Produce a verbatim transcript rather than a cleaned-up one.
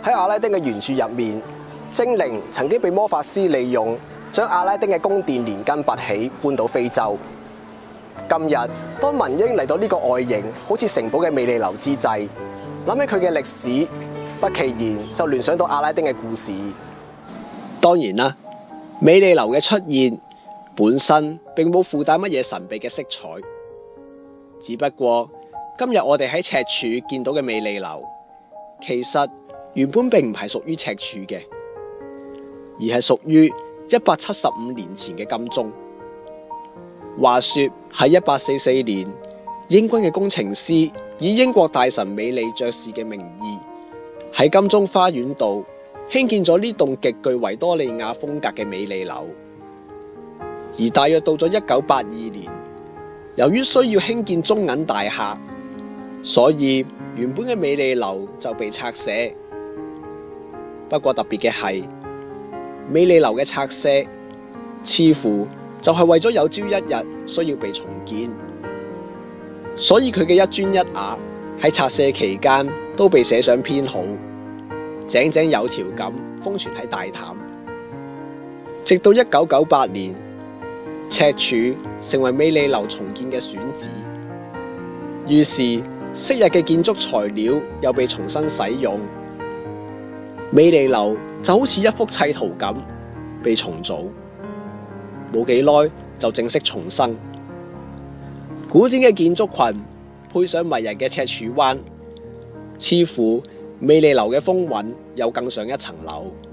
喺阿拉丁嘅原著入面，精靈曾經被魔法師利用，將阿拉丁嘅宮殿連根拔起，搬到非洲。今日當文英嚟到呢個外形好似城堡嘅美利樓之際，諗起佢嘅歷史，不其然就聯想到阿拉丁嘅故事。當然啦，美利樓嘅出現本身並冇附帶乜嘢神秘嘅色彩，只不過今日我哋喺赤柱見到嘅美利樓，其實原本並唔係屬於赤柱嘅，而係屬於一百七十五年前嘅金鐘。話說喺一八四四年，英軍嘅工程師以英國大臣美利爵士嘅名義，喺金鐘花園道興建咗呢棟極具維多利亞風格嘅美利樓。而大約到咗一九八二年，由於需要興建中銀大廈，所以原本嘅美利樓就被拆卸。不過特別嘅係，美利樓嘅拆卸似乎就係為咗有朝一日需要被重建，所以佢嘅一磚一瓦喺拆卸期間都被寫上編號，井井有條咁封存喺大潭。直到一九九八年，赤柱成為美利樓重建嘅選址，於是昔日嘅建築材料又被重新使用，美利樓就好似一幅砌圖咁被重組。冇幾耐就正式重生。古典嘅建築群配上迷人嘅赤柱灣，似乎美利樓嘅風韻又更上一層樓。